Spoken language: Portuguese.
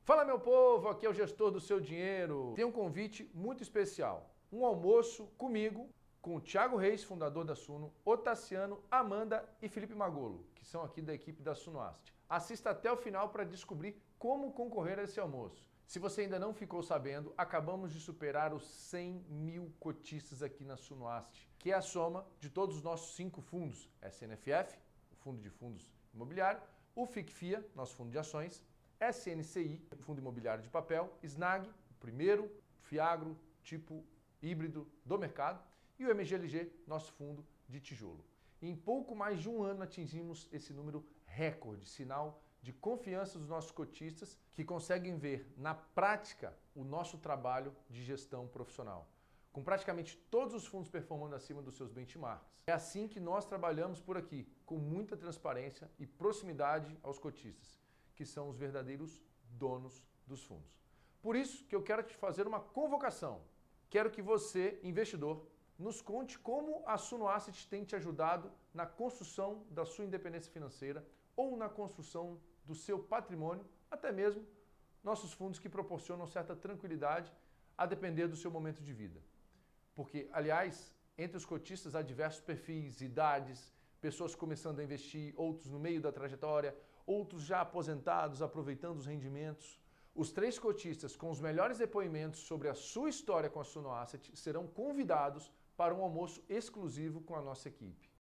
Fala meu povo, aqui é o gestor do seu dinheiro. Tem um convite muito especial. Um almoço comigo, com o Thiago Reis, fundador da Suno, Otaciano, Amanda e Felipe Magolo, que são aqui da equipe da Sunoast. Assista até o final para descobrir como concorrer a esse almoço. Se você ainda não ficou sabendo, acabamos de superar os 100 mil cotistas aqui na Sunoast, que é a soma de todos os nossos 5 fundos, SNFF, o Fundo de Fundos Imobiliário, o FICFIA, nosso fundo de ações, SNCI, Fundo Imobiliário de Papel, SNAG, o primeiro Fiagro tipo híbrido do mercado, e o MGLG, nosso fundo de tijolo. Em pouco mais de um ano atingimos esse número recorde, sinal de confiança dos nossos cotistas que conseguem ver na prática o nosso trabalho de gestão profissional, com praticamente todos os fundos performando acima dos seus benchmarks. É assim que nós trabalhamos por aqui, com muita transparência e proximidade aos cotistas, que são os verdadeiros donos dos fundos. Por isso que eu quero te fazer uma convocação. Quero que você, investidor, nos conte como a Suno Asset tem te ajudado na construção da sua independência financeira ou na construção do seu patrimônio, até mesmo nossos fundos que proporcionam certa tranquilidade a depender do seu momento de vida. Porque, aliás, entre os cotistas há diversos perfis, idades, pessoas começando a investir, outros no meio da trajetória, outros já aposentados, aproveitando os rendimentos. Os 3 cotistas com os melhores depoimentos sobre a sua história com a Suno Asset serão convidados para um almoço exclusivo com a nossa equipe.